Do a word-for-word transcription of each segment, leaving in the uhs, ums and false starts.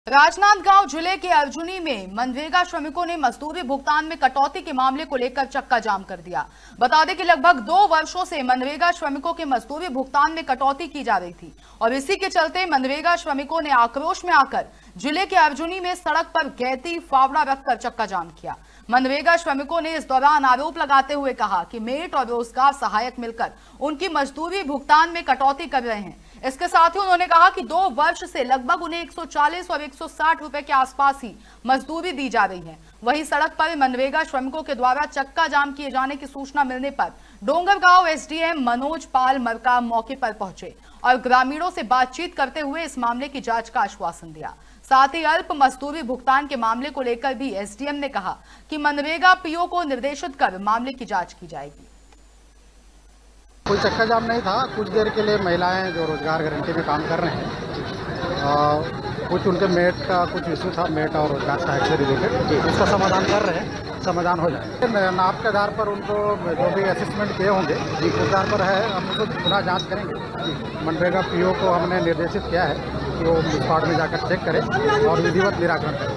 राजनांदगांव जिले के अर्जुनी में मनरेगा श्रमिकों ने मजदूरी भुगतान में कटौती के मामले को लेकर चक्का जाम कर दिया। बता दें कि लगभग दो वर्षों से मनरेगा श्रमिकों के मजदूरी भुगतान में कटौती की जा रही थी और इसी के चलते मनरेगा श्रमिकों ने आक्रोश में आकर जिले के अर्जुनी में सड़क पर गैती फावड़ा रखकर चक्का जाम किया। मनरेगा श्रमिकों ने इस दौरान आरोप लगाते हुए कहा कि मेट और रोजगार सहायक मिलकर उनकी मजदूरी भुगतान में कटौती कर रहे हैं। इसके साथ ही उन्होंने कहा कि दो वर्ष से लगभग उन्हें एक सौ चालीस और एक सौ साठ रुपए के आसपास ही मजदूरी दी जा रही है। वहीं सड़क पर मनरेगा श्रमिकों के द्वारा चक्का जाम किए जाने की सूचना मिलने पर डोंगरगांव एसडीएम मनोज पाल मरका मौके पर पहुंचे और ग्रामीणों से बातचीत करते हुए इस मामले की जांच का आश्वासन दिया। साथ ही अल्प मजदूरी भुगतान के मामले को लेकर भी एसडीएम ने कहा कि मनरेगा पीओ को निर्देशित कर मामले की जांच की जाएगी। कोई चक्का जाम नहीं था। कुछ देर के लिए महिलाएं जो रोजगार गारंटी में काम कर रहे हैं आ, कुछ उनके मेट का कुछ इशू था, मेट और रोजगार सहायक से रिलेटेड, उसका समाधान कर रहे हैं, समाधान हो जाए। नाप के आधार पर उनको जो भी असेसमेंट किए होंगे उस आधार पर है, हम उसको पुनः जाँच करेंगे। मनरेगा पीओ को हमने निर्देशित किया है कि वो स्पॉट में जाकर चेक करें और विधिवत निराकरण करें।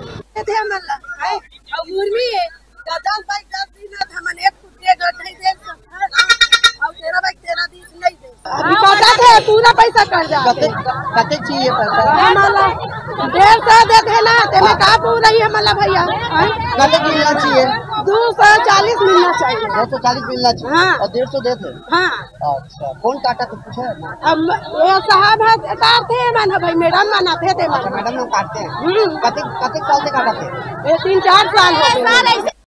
पूरा पैसा कर जा कते चाहिए पैसा डेढ़ सौ दे देना तेरे का पूरा ही हमारा भैया कते मिलना चाहिए दो सौ चालीस मिलना चाहिए दो सौ चालीस मिलना चाहिए। हाँ। और डेढ़ सौ देते। हाँ। अच्छा कौन काटा तो पूछे अब वो साहब काटते हैं माना भाई मैडम माना थे मैडम लोग काटते हैं। कते कते साल से काटते हैं? ये तीन चार साल हो गए।